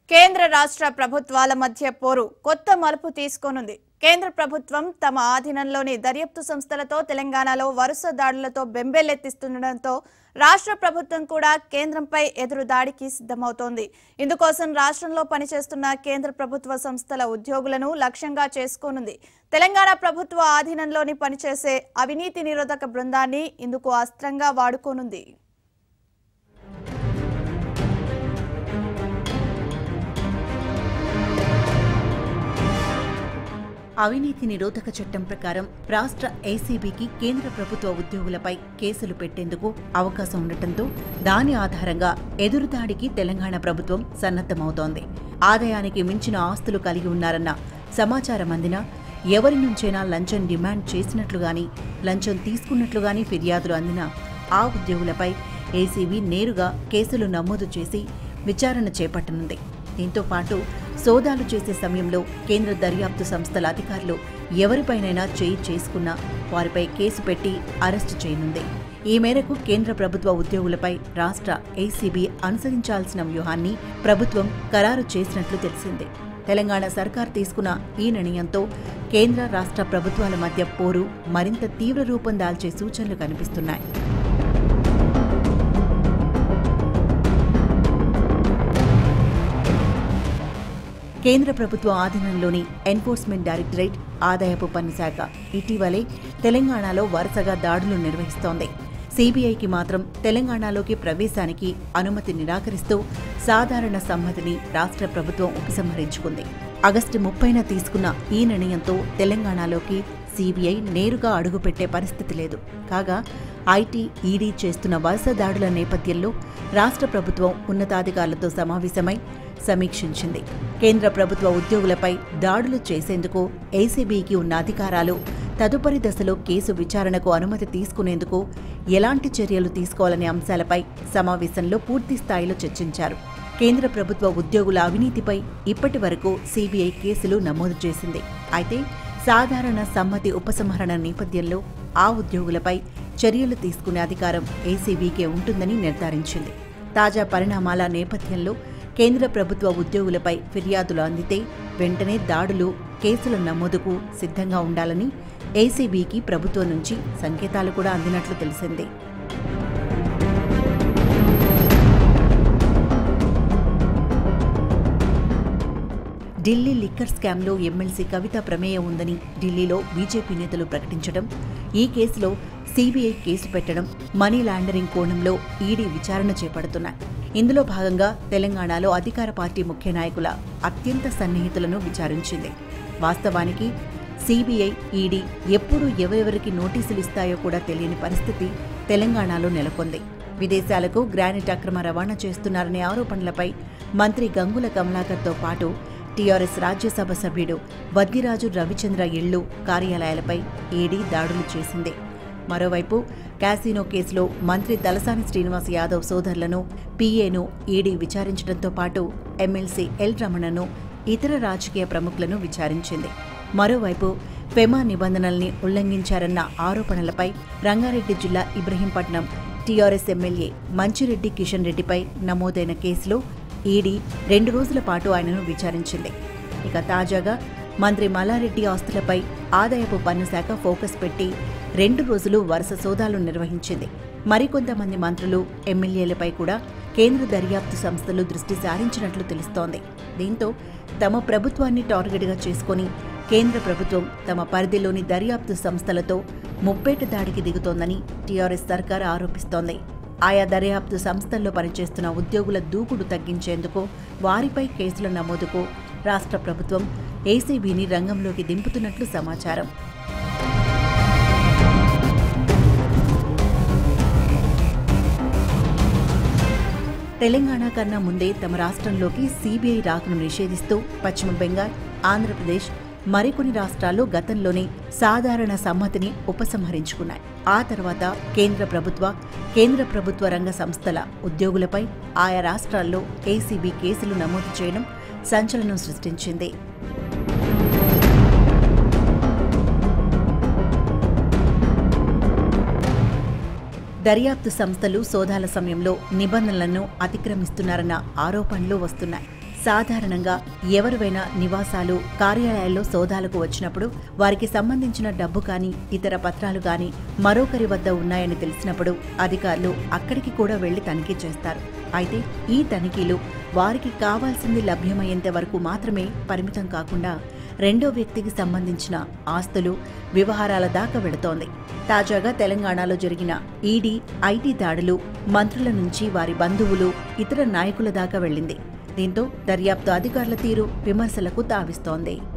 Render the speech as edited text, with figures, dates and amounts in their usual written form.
కేంద్ర రాష్ట్ర ప్రభుత్వాల మధ్య పోరు కొత్త మలుపు తీసుకోనుంది. కేంద్ర ప్రభుత్వం తమ ఆధీనంలోని దర్యాప్తు సంస్థలతో తెలంగాణలో వరుస దాడులతో బెంబేలెత్తిస్తుండటంతో రాష్ట్ర ప్రభుత్వం కూడా కేంద్రంపై ఎదురు దాడికి సిద్ధమవుతోంది. ఇందుకోసం రాష్ట్రంలో పనిచేస్తున్న కేంద్ర ప్రభుత్వ సంస్థల ఉద్యోగులను లక్ష్యంగా చేసుకోనుంది. తెలంగాణ ప్రభుత్వ ఆధీనంలోని పనిచేసే అవినీతి నిరోధక బృందాన్ని ఇందుకు అస్త్రంగా వాడుకోనుంది. అవినీతి నిరోధక చట్టం ప్రకారం రాష్ట్ర ఏసీబీకి కేంద్ర ప్రభుత్వ ఉద్యోగులపై కేసులు పెట్టేందుకు అవకాశం ఉండటంతో దాని ఆధారంగా ఎదురుదాడికి తెలంగాణ ప్రభుత్వం సన్నద్ధమవుతోంది. ఆదాయానికి మించిన ఆస్తులు కలిగి ఉన్నారన్న సమాచారం అందినా ఎవరి నుంచైనా లంచం డిమాండ్ చేసినట్లుగాని లంచం తీసుకున్నట్లుగాని ఫిర్యాదులు అందినా ఆ ఉద్యోగులపై ఏసీబీ నేరుగా కేసులు నమోదు చేసి విచారణ చేపట్టనుంది. దీంతో పాటు సోదాలు చేసే సమయంలో కేంద్ర దర్యాప్తు సంస్థల అధికారులు ఎవరిపైనైనా చేయి చేసుకున్నా వారిపై కేసు పెట్టి అరెస్టు చేయనుంది. ఈ మేరకు కేంద్ర ప్రభుత్వ ఉద్యోగులపై రాష్ట్ర ఏసీబీ అనుసరించాల్సిన వ్యూహాన్ని ప్రభుత్వం ఖరారు చేసినట్లు తెలిసింది. తెలంగాణ సర్కార్ తీసుకున్న ఈ నిర్ణయంతో కేంద్ర రాష్ట్ర ప్రభుత్వాల మధ్య పోరు మరింత తీవ్ర రూపం దాల్చే సూచనలు కనిపిస్తున్నాయి. కేంద్ర ప్రభుత్వ ఆధీనంలోని ఎన్ఫోర్స్మెంట్ డైరెక్టరేట్, ఆదాయపు పన్ను శాఖ ఇటీవలే తెలంగాణలో వరుసగా దాడులు నిర్వహిస్తోంది. సీబీఐకి మాత్రం తెలంగాణలోకి ప్రవేశానికి అనుమతి నిరాకరిస్తూ సాధారణ సమ్మతిని రాష్ట్ర ప్రభుత్వం ఉపసంహరించుకుంది. ఆగస్టు 30న తీసుకున్న ఈ నిర్ణయంతో తెలంగాణలోకి సీబీఐ నేరుగా అడుగుపెట్టే పరిస్థితి లేదు. కాగా ఐటీ, ఈడీ చేస్తున్న వరుస దాడుల నేపథ్యంలో రాష్ట్ర ప్రభుత్వం ఉన్నతాధికారులతో సమావేశమై సమీక్షించింది. కేంద్ర ప్రభుత్వ ఉద్యోగులపై దాడులు చేసేందుకు ఏసీబీకి ఉన్న అధికారాలు, తదుపరి దశలో కేసు విచారణకు అనుమతి తీసుకునేందుకు ఎలాంటి చర్యలు తీసుకోవాలనే అంశాలపై సమావేశంలో పూర్తి స్థాయిలో చర్చించారు. కేంద్ర ప్రభుత్వ ఉద్యోగుల అవినీతిపై ఇప్పటి వరకు సీబీఐ కేసులు నమోదు చేసింది. అయితే సాధారణ సమ్మతి ఉపసంహరణ నేపథ్యంలో ఆ ఉద్యోగులపై చర్యలు తీసుకునే అధికారం ఏసీబీకే ఉంటుందని నిర్ధారించింది. తాజా పరిణామాల నేపథ్యంలో కేంద్ర ప్రభుత్వ ఉద్యోగులపై ఫిర్యాదులు అందితే వెంటనే దాడులు, కేసుల నమోదుకు సిద్ధంగా ఉండాలని ఏసీబీకి ప్రభుత్వం నుంచి సంకేతాలు కూడా అందినట్లు తెలిసింది. ఢిల్లీ లిక్కర్ స్కామ్లో ఎమ్మెల్సీ కవిత ప్రమేయం ఉందని ఢిల్లీలో బీజేపీ నేతలు ప్రకటించడం, ఈ కేసులో సీబీఐ కేసు పెట్టడం, మనీ లాండరింగ్ కోణంలో ఈడీ విచారణ చేపడుతున్నాయి. ఇందులో భాగంగా తెలంగాణలో అధికార పార్టీ ముఖ్య నాయకుల అత్యంత సన్నిహితులను విచారించింది. వాస్తవానికి సీబీఐ, ఈడీ ఎప్పుడు ఎవరెవరికి నోటీసులు ఇస్తాయో కూడా తెలియని పరిస్థితి తెలంగాణలో నెలకొంది. విదేశాలకు గ్రానైట్ అక్రమ రవాణా చేస్తున్నారనే ఆరోపణలపై మంత్రి గంగుల కమలాకర్తో పాటు టీఆర్ఎస్ రాజ్యసభ సభ్యుడు వద్దిరాజు రవిచంద్ర ఇళ్లు, కార్యాలయాలపై ఈడీ దాడులు చేసింది. మరోవైపు క్యాసినో కేసులో మంత్రి తలసాని శ్రీనివాస్ యాదవ్ సోదరులను, పీఏను ఈడీ విచారించడంతో పాటు ఎమ్మెల్సీ ఎల్ రమణను, ఇతర రాజకీయ ప్రముఖులను విచారించింది. మరోవైపు ఫెమా నిబంధనల్ని ఉల్లంఘించారన్న ఆరోపణలపై రంగారెడ్డి జిల్లా ఇబ్రహీంపట్నం టీఆర్ఎస్ ఎమ్మెల్యే మంచిరెడ్డి కిషన్ రెడ్డిపై నమోదైన కేసులో ఈడీ 2 రోజుల పాటు ఆయనను విచారించింది. ఇక తాజాగా మంత్రి మల్లారెడ్డి ఆస్తులపై ఆదాయపు పన్ను శాఖ ఫోకస్ పెట్టి 2 రోజులు వరుస సోదాలు నిర్వహించింది. మరికొంతమంది మంత్రులు, ఎమ్మెల్యేలపై కూడా కేంద్ర దర్యాప్తు సంస్థలు దృష్టి సారించినట్లు తెలుస్తోంది. దీంతో తమ ప్రభుత్వాన్ని టార్గెట్గా చేసుకుని కేంద్ర ప్రభుత్వం తమ పరిధిలోని దర్యాప్తు సంస్థలతో ముప్పేట దాడికి దిగుతోందని టీఆర్ఎస్ సర్కార్ ఆరోపిస్తోంది. ఆయా దర్యాప్తు సంస్థల్లో పనిచేస్తున్న ఉద్యోగుల దూకుడు తగ్గించేందుకు, వారిపై కేసుల నమోదుకు రాష్ట్ర ప్రభుత్వం ఏసీబీని రంగంలోకి దింపుతున్నట్లు సమాచారం. తెలంగాణ కన్నా ముందే తమ రాష్ట్రంలోకి సీబీఐ రాకను నిషేధిస్తూ పశ్చిమ బెంగాల్, ఆంధ్రప్రదేశ్, మరికొన్ని రాష్ట్రాల్లో గతంలోనే సాధారణ సమ్మతిని ఉపసంహరించుకున్నాయి. ఆ తర్వాత కేంద్ర ప్రభుత్వ రంగ సంస్థల ఉద్యోగులపై ఆయా రాష్ట్రాల్లో ఏసీబీ కేసులు నమోదు చేయడం సంచలనం సృష్టించింది. దర్యాప్తు సంస్థలు సోదాల సమయంలో నిబంధనలను అతిక్రమిస్తున్నారన్న ఆరోపణలు వస్తున్నాయి. సాధారణంగా ఎవరివైనా నివాసాలు, కార్యాలయాల్లో సోదాలకు వచ్చినప్పుడు వారికి సంబంధించిన డబ్బు కానీ ఇతర పత్రాలు కానీ మరొకరి వద్ద ఉన్నాయని తెలిసినప్పుడు అధికారులు అక్కడికి కూడా వెళ్లి తనిఖీ చేస్తారు. అయితే ఈ తనిఖీలు వారికి కావాల్సింది లభ్యమయ్యేంత వరకు మాత్రమే పరిమితం కాకుండా రెండో వ్యక్తికి సంబంధించిన ఆస్తులు, వ్యవహారాల దాకా వెళుతోంది. తాజాగా తెలంగాణలో జరిగిన ఈడీ ఐటీ దాడులు మంత్రుల నుంచి వారి బంధువులు, ఇతర నాయకుల దాకా వెళ్లింది. దీంతో దర్యాప్తు అధికారుల తీరు విమర్శలకు తావిస్తోంది.